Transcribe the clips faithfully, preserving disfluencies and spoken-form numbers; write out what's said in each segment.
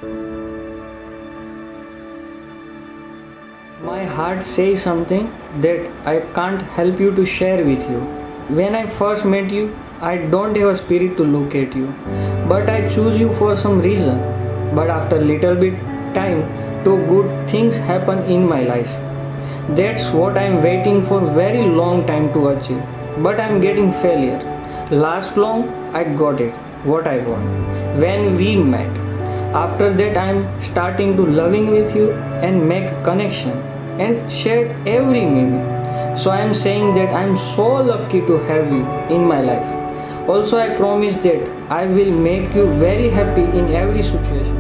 My heart says something that I can't help you to share with you. When I first met you, I don't have a spirit to look at you, but I choose you for some reason. But after little bit time, two good things happen in my life. That's what I'm waiting for very long time to achieve. But I'm getting failure. Last long, I got it, what I want. When we met. After that, I'm starting to loving with you and make connection and share every minute. So I'm saying that I'm so lucky to have you in my life. Also, I promise that I will make you very happy in every situation.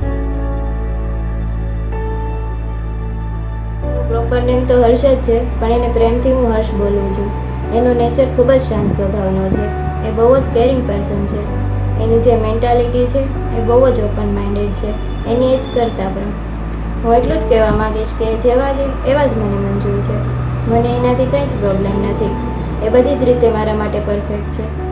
Proper name તો હર્ષ જ છે, પણ એને પ્રેમથી હું હર્ષ બોલું છું. એનો નેચર ખૂબ જ શાંત સ્વભાવનો છે. એ બહુ જ કેરિંગ પર્સન છે. એની જે મેન્ટાલિટી છે એ બહુ જ ઓપન માઇન્ડેડ છે, એની એજ કરતાં પણ. હું એટલું જ કહેવા માગીશ કે જેવા છે એવા જ મને મંજૂર છે. મને એનાથી કંઈ જ પ્રોબ્લેમ નથી. એ બધી જ રીતે મારા માટે પરફેક્ટ છે.